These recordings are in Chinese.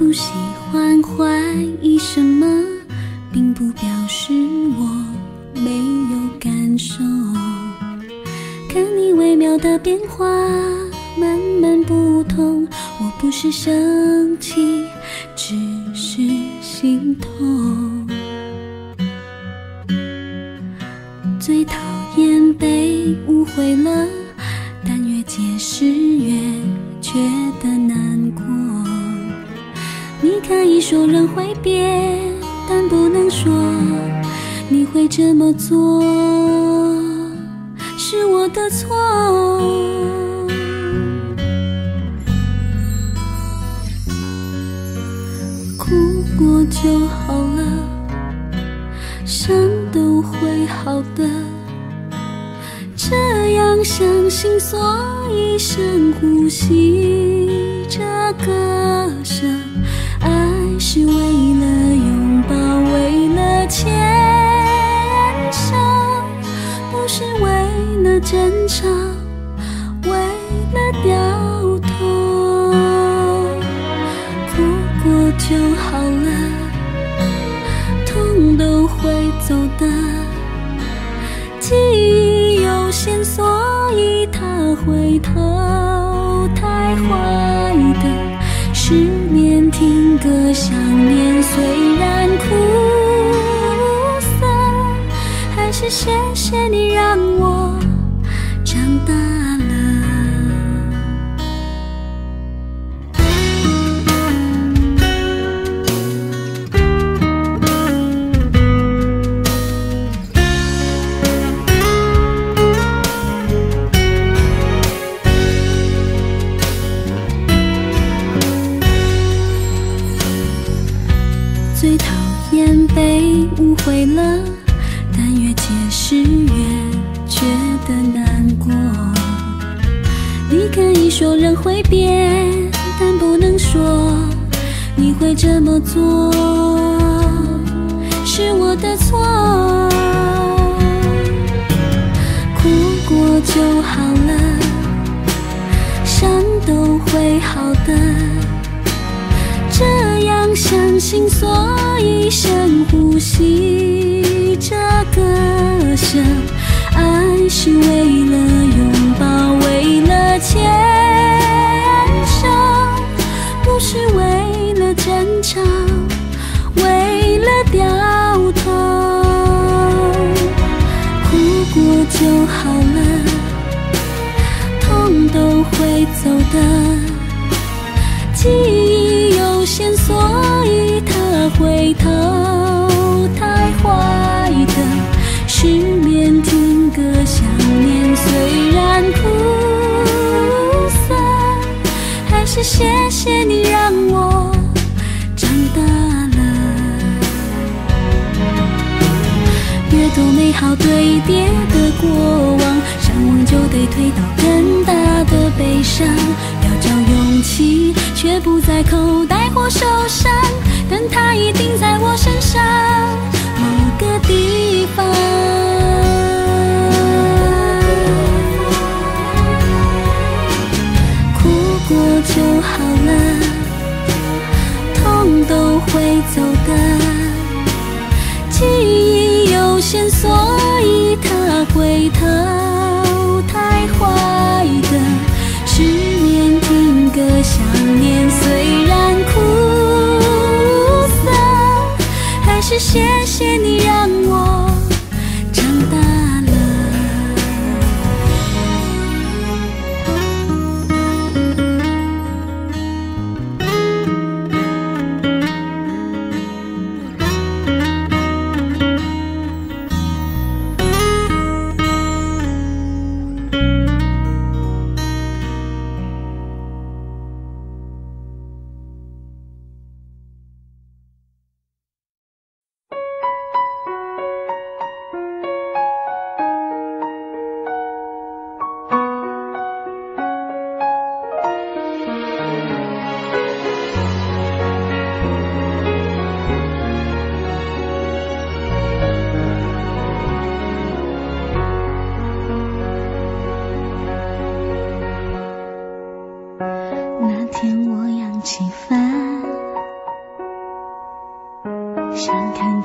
不喜欢怀疑什么，并不表示我没有感受。看你微妙的变化，慢慢不同。我不是生气，只是心痛。最讨厌被误会了，但越解释越觉得难过。你可以说人会变，但不能说你会这么做是我的错。哭过就好了，伤都会好的，这样相信，所以深呼吸这歌声。爱是为了拥抱，为了牵手，不是为了争吵，为了掉头。哭过就好了，痛都会走的，记忆有限，所以他回头。太坏的失眠，听歌想念，虽然苦涩，还是谢谢你让我长大了。最讨厌被误会了，但越解释越觉得难过。你可以说人会变，但不能说你会这么做是我的错。哭过就好了，伤都会好的，这样相信，所以深呼吸这歌声。爱是为了拥抱，为了牵手，不是为了争吵，为了掉头。哭过就好了，痛都会走的，记忆有限，所以他回头。太坏的失眠，听歌想念，虽然苦涩，还是谢谢你让我长大了。越多美好堆叠的过往，上网就得推倒更大的悲伤。要找勇气，却不在口袋或手上，但它一定在我身上某个地方。哭过就好了，痛都会走的，记忆有限，所以他回头。太坏的失眠，听歌想念，虽然苦涩，还是谢谢你让我长大了。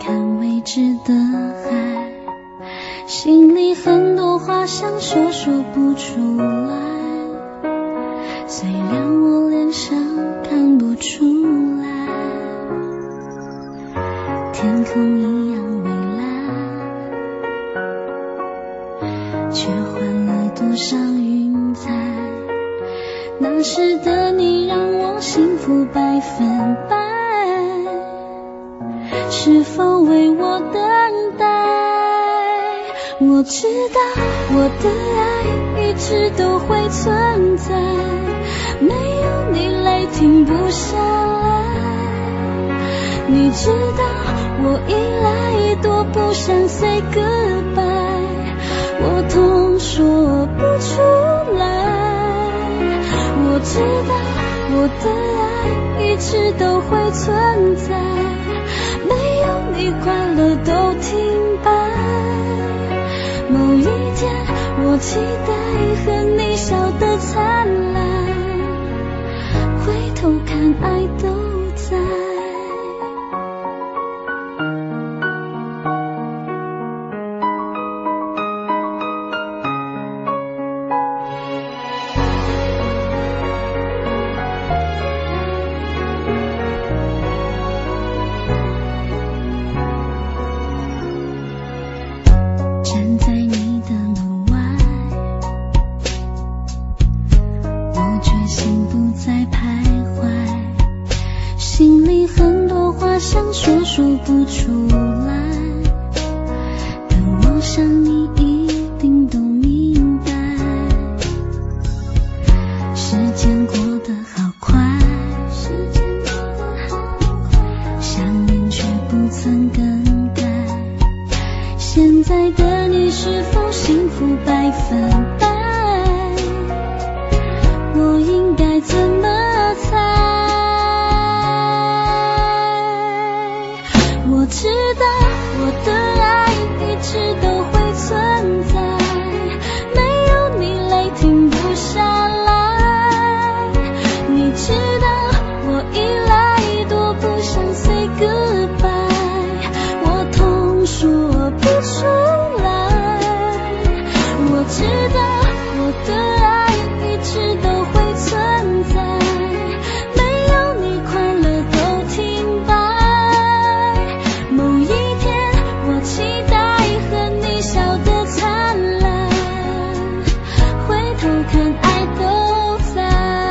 看未知的海，心里很多话想说说不出来，虽然我脸上看不出来，天空一样蔚蓝，却换了多少云彩，那时的你让我幸福100分百，是否为我等待？我知道我的爱一直都会存在，没有你泪停不下来。你知道我依赖多不想 say goodbye， 我痛说不出来。我知道我的爱一直都会存在，没有你快乐都停摆。某一天我期待和你笑得灿烂，回头看爱都在。站在你的门外，我决心不再徘徊，心里很多话想说说不出来，但我想你一定都明白，时间过得好快，想念却不曾更改，现在的你是否幸福100分百？我应该怎么猜？我知道我的爱一直都会存在，没有你泪停不下来。你知道我依赖多不想 say goodbye， 我痛说不出来。我知道我的爱一直都会存在，没有你快乐都停摆。某一天我期待和你笑得灿烂，回头看爱都在。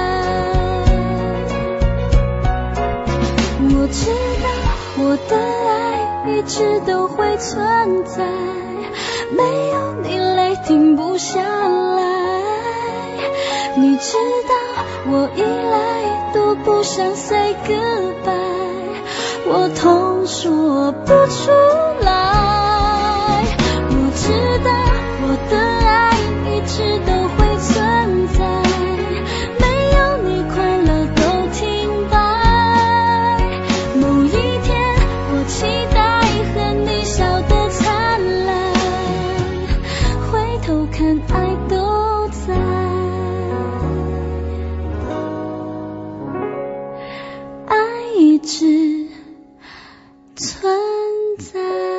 我知道我的爱一直都会存在，没有你泪停不下来。你知道我依赖多不想 say goodbye， 我痛说不出来。我知道我的爱一直都会存在，没有你快乐都停摆。某一天我期待和你笑得灿烂，回头看爱都在，爱一直存在。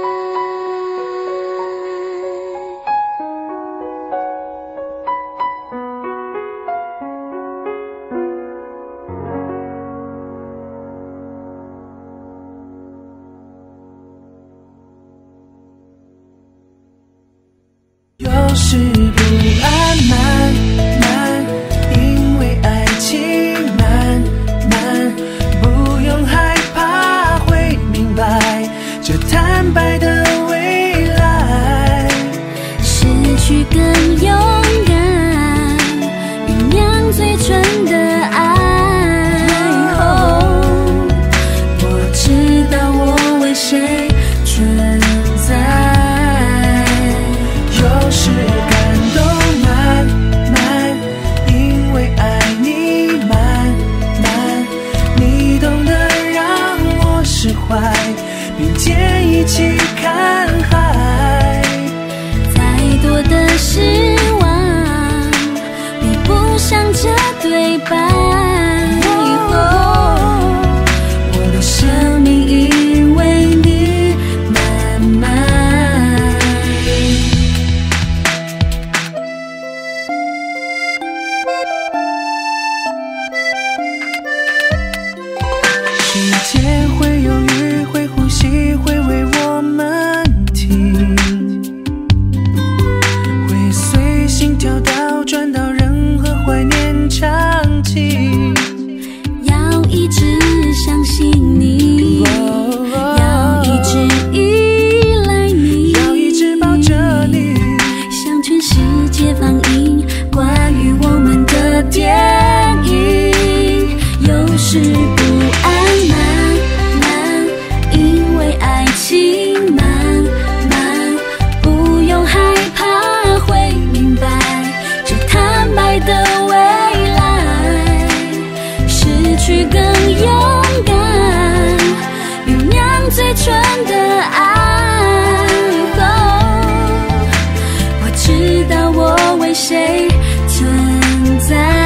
有时不安慢慢，因为爱情慢慢，不用害怕会明白这坦白的未来。 失去更勇敢，酝酿最纯的爱。我知道我为谁存在。 有时感动慢慢，因为爱你慢慢，你懂得让我释怀，并肩一起看海。 再多的失望比不上这对白。我的生命因为你时不安，慢，因为爱情慢，不用害怕会明白，这坦白的未来，失去更勇敢，酝酿最纯的爱。我知道我为谁存在。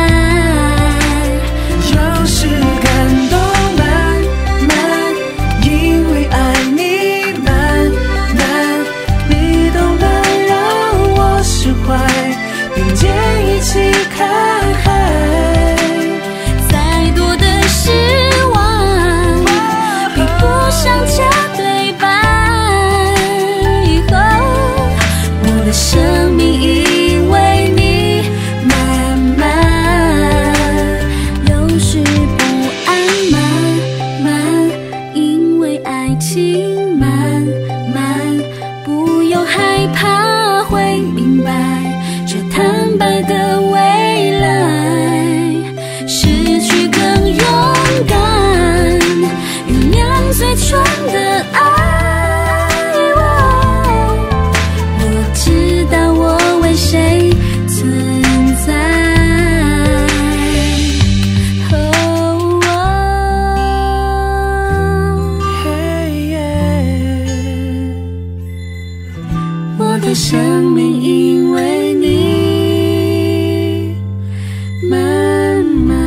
看海，再多的失望比不上假对白。我的生命因为你慢慢，有时不安，慢，因为爱情慢，不用害怕会明白，这坦白的未来，失去更勇敢，酝酿最纯的爱。我知道我为谁存在。我的生命因为你慢慢。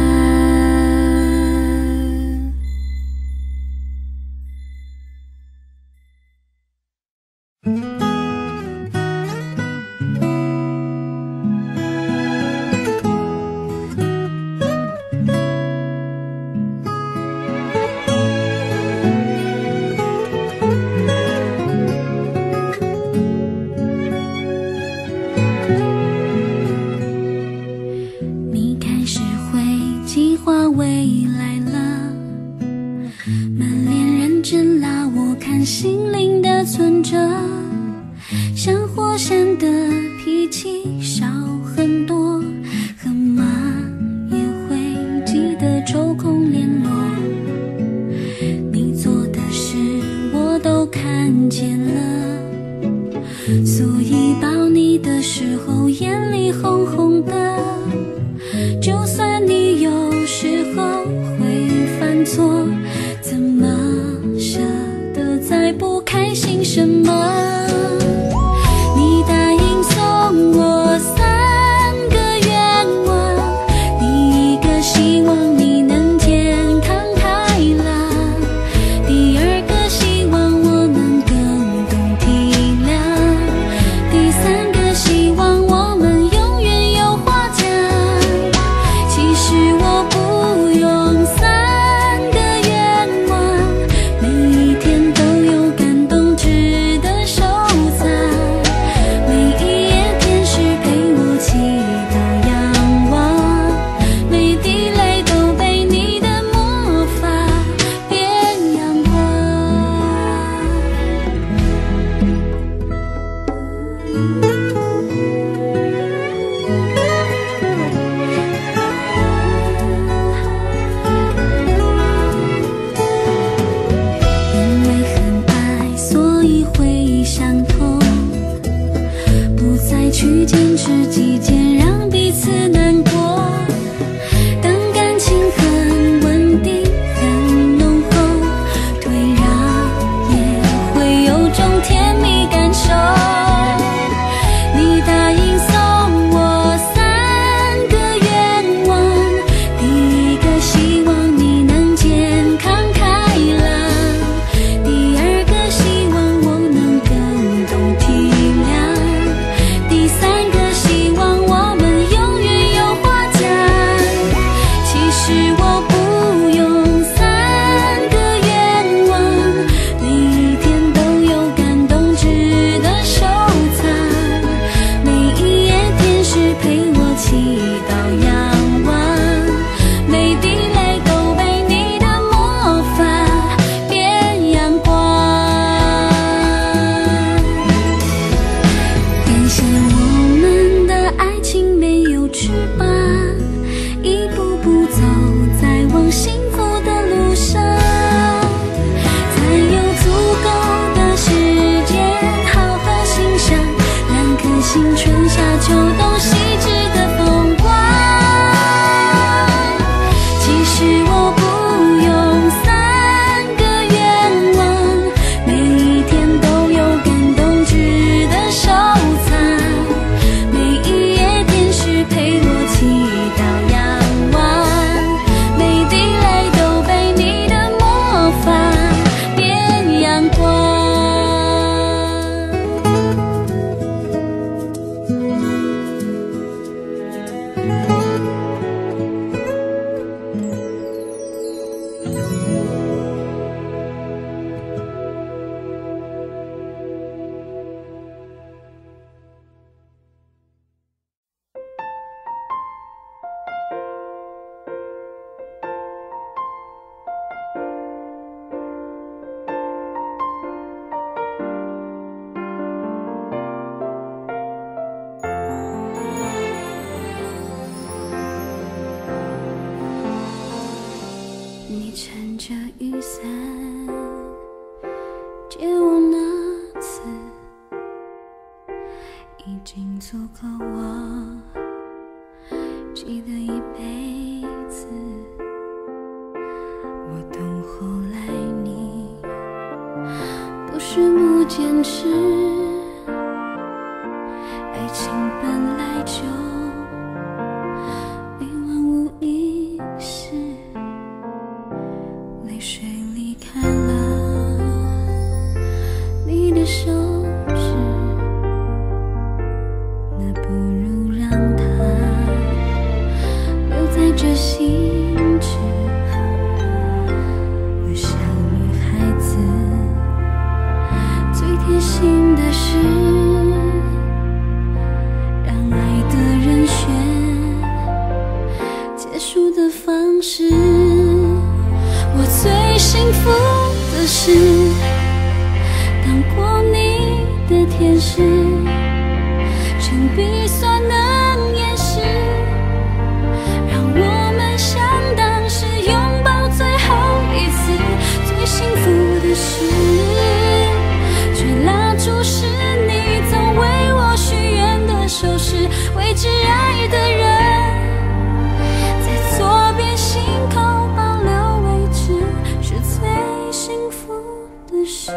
你开始会计划未来了，满脸认真啦，我看心灵的存折，像火山的脾气少很多，和妈也会记得抽空联络，你做的事我都看见了，所以抱你的时候眼里红红的，就算你有时候会犯错，怎么舍得再不开心什么？你答应送我3个愿望，第1个希望你能健康开朗，第2个希望我能更懂体谅，第3个希望我们永远有话讲。其实我不用3个愿望，每一天都有感动值得收藏，每一夜天使陪我祈祷仰望，每滴泪都被你的魔法变阳光。因为很爱，所以会伤痛，不再去坚持己见，让彼此难过。当感情很稳定，很浓厚，退让也会有种甜蜜感受。你答应送我3个愿望，第1个希望你能健康开朗，第2个希望我能更懂体谅，第3个希望我们永远有话讲。其实我不用3个愿望，每一天都有感动值得收藏，每一夜天使陪我祈祷仰望，每滴泪都被你的魔法变阳光。感谢我们的爱情没有翅膀，一步步走在往幸福你撑着雨伞借我那次，已经足够我记得一辈子。我懂后来你不是不坚持，爱情本来就一往无一失，泪水离开了你的手指，那不如让它留在这心智。我像女孩子最贴心的事，让爱的人选结束的方式。我最幸福的是当过你的天使，铅笔算能掩饰，让我们像当时拥抱最后一次。最幸福的是吹蜡烛是你总为我许愿的手势，为挚爱的人在左边心口保留位置，是最幸福的事。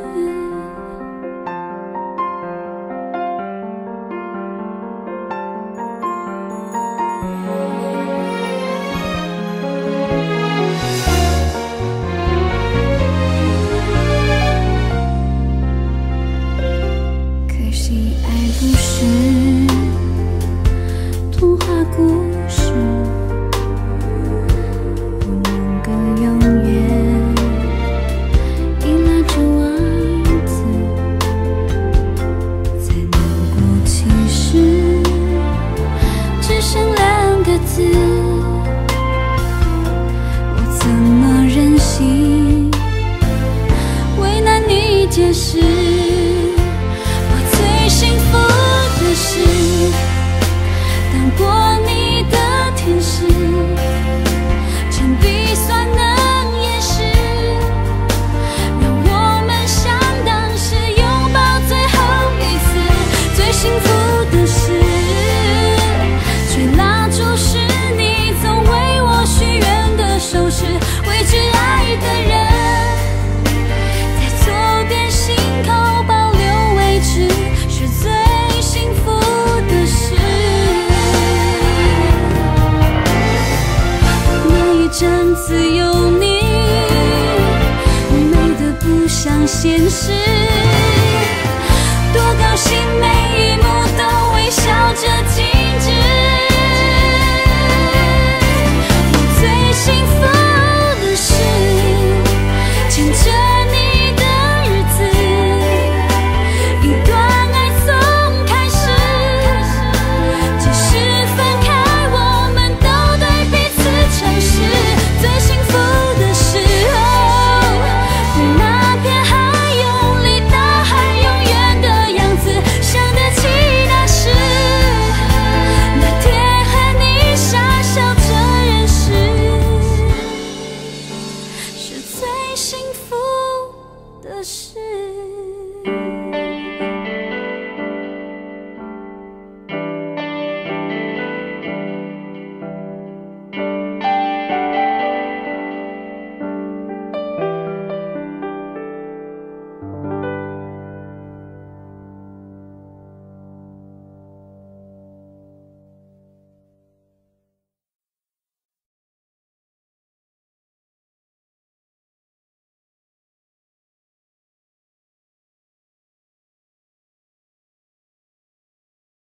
可惜爱不是童话故事，不能够永远依赖着王子，才能过其实只剩2个字。我怎么忍心为难你解释？我最幸福的是当过你的天使，铅笔算能掩饰，让我们像当时拥抱最后一次。最幸福的是吹蜡烛是你总为我许愿的手势，为挚爱的人在左边心口保留位置，是最幸福的事。那一阵子有你，美得不像现实。